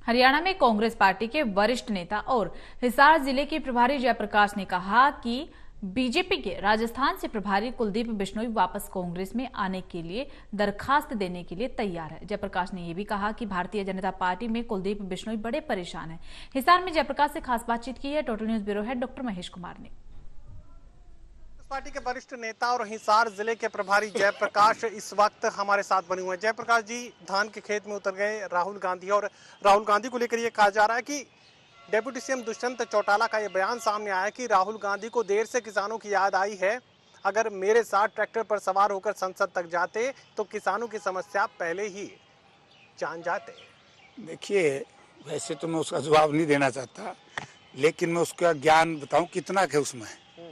हरियाणा में कांग्रेस पार्टी के वरिष्ठ नेता और हिसार जिले के प्रभारी जयप्रकाश ने कहा कि बीजेपी के राजस्थान से प्रभारी कुलदीप बिश्नोई वापस कांग्रेस में आने के लिए दरखास्त देने के लिए तैयार है। जयप्रकाश ने यह भी कहा कि भारतीय जनता पार्टी में कुलदीप बिश्नोई बड़े परेशान हैं। हिसार में जयप्रकाश से खास बातचीत की है Total News bureau head doctor Mahesh Kumar ने। पार्टी के वरिष्ठ नेता और हिसार जिले के प्रभारी जयप्रकाश इस वक्त हमारे साथ बने हुए हैं। जयप्रकाश जी, धान के खेत में उतर गए राहुल गांधी और राहुल गांधी को लेकर ये कहा जा रहा है कि डेप्यूटी सीएम दुष्यंत चौटाला का ये बयान सामने आया कि राहुल गांधी को देर से किसानों की याद आई है। अगर मेरे साथ ट्रैक्टर पर सवार होकर संसद तक जाते तो किसानों की समस्या पहले ही जान जाते। देखिए, वैसे तो मैं उसका जवाब नहीं देना चाहता, लेकिन मैं उसका ज्ञान बताऊं कितना है उसमें।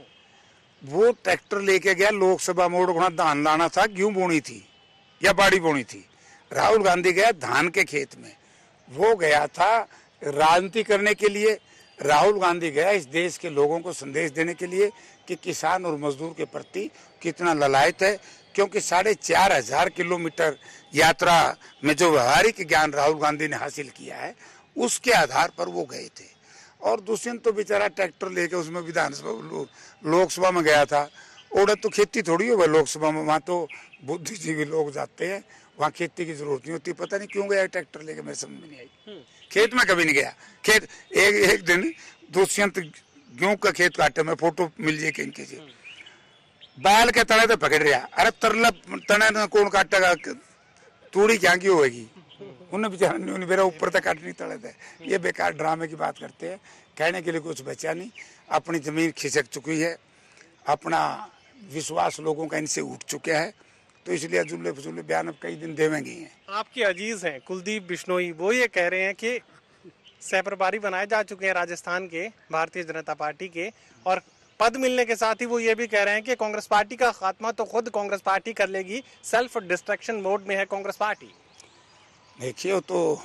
वो ट्रैक्टर लेके गया लोकसभा मोड़ वहां धान लाना था, गेहूं बोनी थी या बाड़ी बोनी थी। राहुल गांधी गया धान के खेत में, वो गया था राजनीति करने के लिए। राहुल गांधी गया इस देश के लोगों को संदेश देने के लिए कि किसान और मजदूर के प्रति कितना ललायत है, क्योंकि 4,500 किलोमीटर यात्रा में जो व्यवहारिक ज्ञान राहुल गांधी ने हासिल किया है उसके आधार पर वो गए थे। और दुष्यंत तो बेचारा ट्रैक्टर लेके उसमें विधानसभा लोकसभा में गया था। और तो खेती थोड़ी हो गई लोकसभा में, वहाँ तो बुद्धिजीवी लोग जाते हैं, वहाँ खेती की जरूरत नहीं होती। पता नहीं क्यों गया ट्रैक्टर लेके, मेरे समझ में नहीं आई। खेत में कभी नहीं गया। खेत एक दिन दुष्यंत गेहूं का खेत काटे में फोटो मिल जाए इनके से, बैल के तने तो पकड़ रहा। अरे तरला तने कौन काटेगा, तूड़ी क्या की होगी, उन्हें बेचारा नहीं, मेरा ऊपर तक काट नहीं तड़े थे। ये बेकार ड्रामे की बात करते हैं, कहने के लिए कुछ बचा नहीं। अपनी जमीन खिसक चुकी है, अपना विश्वास लोगों का इनसे उठ चुका है, तो इसलिए अजुल्ले फजुल्ले बयान अब कई दिन देवेंगे हैं। आपके अजीज हैं कुलदीप बिश्नोई, वो ये कह रहे हैं कि सहप्रभारी बनाए जा चुके हैं राजस्थान के भारतीय जनता पार्टी के, और पद मिलने के साथ ही वो ये भी कह रहे हैं कि कांग्रेस पार्टी का खात्मा तो खुद कांग्रेस पार्टी कर लेगी, सेल्फ डिस्ट्रक्शन मोड में है कांग्रेस पार्टी। देखिए, वो तो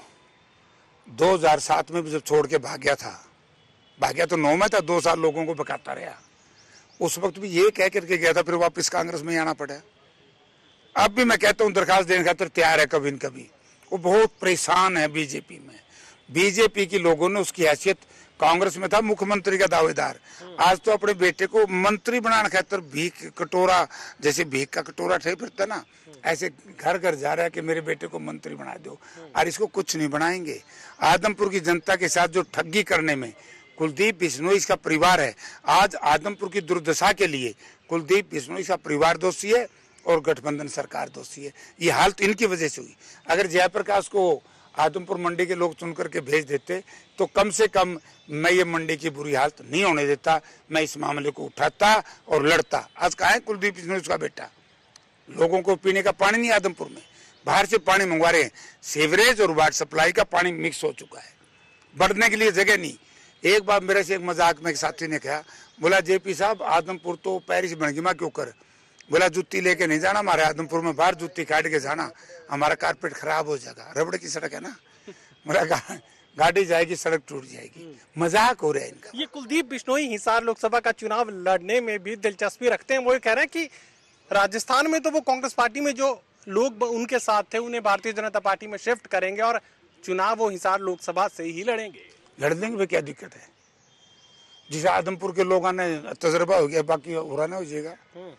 2007 में भी जब छोड़ के भाग गया तो 9 में था, 2 साल लोगों को बकाता रहा। उस वक्त भी ये कह करके गया था, फिर वापस कांग्रेस में आना पड़ा। अब भी मैं कहता हूँ दरखास्त देने खातिर तैयार है कभी न कभी। वो बहुत परेशान है बीजेपी में। बीजेपी के लोगों ने उसकी हैसियत, कांग्रेस में था मुख्यमंत्री का दावेदार, आज तो अपने बेटे को मंत्री बनाने खातिर भीख कटोरा, जैसे भीख का कटोरा ठे फिरता ना, ऐसे घर घर जा रहा है कि मेरे बेटे को मंत्री बना दो। और इसको कुछ नहीं बनाएंगे। आदमपुर की जनता के साथ जो ठगी करने में कुलदीप बिश्नोई इसका परिवार है। आज आदमपुर की दुर्दशा के लिए कुलदीप बिश्नोई का परिवार दोषी है और गठबंधन सरकार दोषी है। ये हालत इनकी वजह से हुई। अगर जयप्रकाश को आदमपुर मंडी के लोग चुन करके भेज देते तो कम से कम मैं ये मंडी की बुरी हालत नहीं होने देता। मैं इस मामले को उठाता और लड़ता। आज कहाँ है कुलदीप बिश्नोई उसका बेटा? लोगों को पीने का पानी नहीं आदमपुर में, बाहर से पानी मंगवा रहे हैं। सीवरेज और वाटर सप्लाई का पानी मिक्स हो चुका है, बढ़ने के लिए जगह नहीं। एक बार मेरे से एक मजाक में एक साथी ने कहा, बोला जेपी साहब आदमपुर तो पेरिस बन गई, मैं क्यों कर? बोला जुत्ती लेके नहीं जाना हमारे आदमपुर में, बाहर जुत्ती काट के जाना, हमारा कारपेट खराब हो जाएगा। रबड़ की सड़क है ना, मेरा गाड़ी जाएगी, सड़क टूट जाएगी। मजाक हो रहा है इनका। ये कुलदीप बिश्नोई हिसार लोकसभा का चुनाव लड़ने में भी दिलचस्पी रखते हैं। वो ये कह रहे हैं कि राजस्थान में तो वो कांग्रेस पार्टी में जो लोग उनके साथ थे उन्हें भारतीय जनता पार्टी में शिफ्ट करेंगे और चुनाव वो हिसार लोकसभा से ही लड़ेंगे। लड़ देंगे में क्या दिक्कत है? जिसे आदमपुर के लोगों ने तजर्बा हो गया, बाकी हो रहा ना हो जाएगा।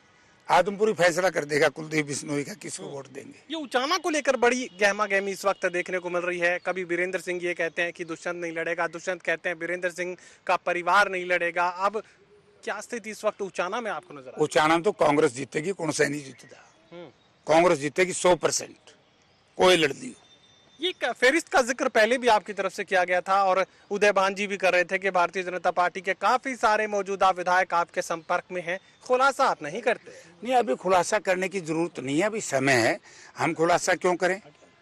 आदमपुर ही फैसला कर देगा कुलदीप बिश्नोई का किसको वोट देंगे। ये उचाना को लेकर बड़ी गहमा गहमी इस वक्त देखने को मिल रही है। कभी वीरेंद्र सिंह ये कहते हैं कि दुष्यंत नहीं लड़ेगा, दुष्यंत कहते हैं वीरेंद्र सिंह का परिवार नहीं लड़ेगा। अब क्या स्थिति इस वक्त उचाना में आपको नजर? उचाना में तो कांग्रेस जीतेगी, कौन सा नहीं जीतेगा। कांग्रेस जीतेगी 100%, कोई लड़ती। ये फेरिस्त का जिक्र पहले भी आपकी तरफ से किया गया था और उदय भान जी भी कर रहे थे कि भारतीय जनता पार्टी के काफी सारे मौजूदा विधायक आपके संपर्क में हैं। खुलासा आप नहीं करते? नहीं, अभी खुलासा करने की जरूरत नहीं है, अभी समय है। हम खुलासा क्यों करें?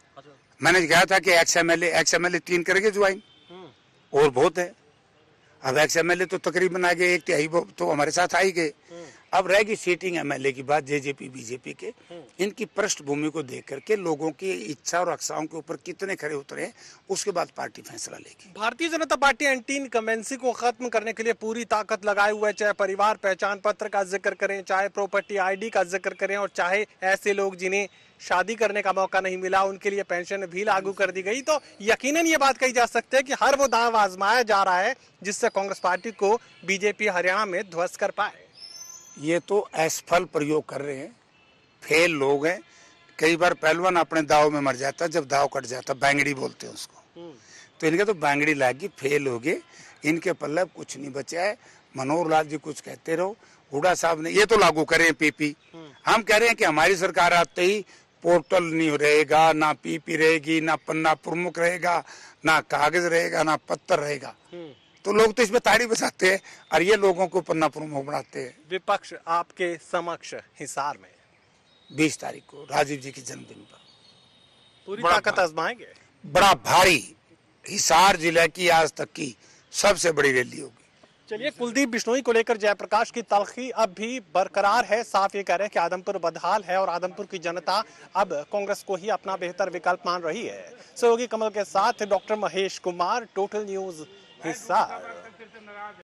मैंने कहा था कि एक्स-एमएलए 3 करेंगे ज्वाइन, और बहुत है। अब एक्स-एमएलए तो तकरीबन आ गए, 1/3 तो हमारे साथ आ ही गए। अब रहेगी सीटिंग एमएलए की बात, जेजेपी बीजेपी के इनकी पृष्ठभूमि को देख करके लोगों की इच्छा और अक्षाओं के ऊपर कितने खरे उतरे, उसके बाद पार्टी फैसला लेगी। Bharatiya Janata party anti incumbency को खत्म करने के लिए पूरी ताकत लगाए हुए है, चाहे परिवार पहचान पत्र का जिक्र करें, चाहे प्रॉपर्टी आईडी का जिक्र करें, और चाहे ऐसे लोग जिन्हें शादी करने का मौका नहीं मिला उनके लिए पेंशन भी लागू कर दी गई। तो यकीनन ये बात कही जा सकती है कि हर वो दांव आजमाया जा रहा है जिससे कांग्रेस पार्टी को बीजेपी हरियाणा में ध्वस्त कर पाए। ये तो असफल प्रयोग कर रहे हैं, फेल लोग हैं। कई बार पहलवान अपने दाव में मर जाता है, जब दाव कट जाता बैंगड़ी बोलते हैं उसको, तो इनके तो बैंगड़ी लागी, फेल हो गए, इनके पल्ले कुछ नहीं बचा है। मनोहर लाल जी कुछ कहते रहो, हुड्डा साहब ने ये तो लागू करे पीपी। हम कह रहे हैं कि हमारी सरकार आते ही पोर्टल नहीं रहेगा, ना पीपी रहेगी, ना पन्ना प्रमुख रहेगा, ना कागज रहेगा, ना पत्थर रहेगा। तो लोग तो इसमें ताड़ी बजाते हैं और ये लोगों को पन्ना प्रमुख बनाते हैं। विपक्ष आपके समक्ष हिसार में 20 तारीख को राजीव जी के जन्मदिन पर पूरी ताकत आजमाएंगे। बड़ा भारी हिसार जिले की आज तक की सबसे बड़ी रैली होगी। चलिए, कुलदीप बिश्नोई को लेकर जयप्रकाश की तलखी अब भी बरकरार है। साफ ये कह रहे हैं कि आदमपुर बदहाल है और आदमपुर की जनता अब कांग्रेस को ही अपना बेहतर विकल्प मान रही है। सहयोगी कमल के साथ doctor Mahesh Kumar, Total News Hisar.